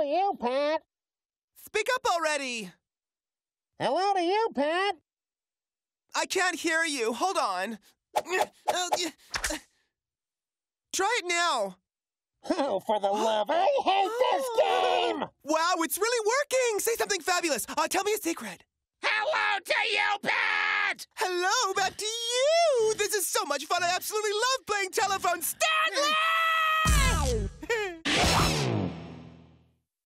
to you, Pat. Speak up already. Hello to you, Pat. I can't hear you. Hold on. Try it now. Oh, for the love, I hate this game! Wow, it's really working. Say something fabulous. Tell me a secret. Hello to you, Pat! Hello, back to you. This is so much fun. I absolutely love playing telephone. Stanley!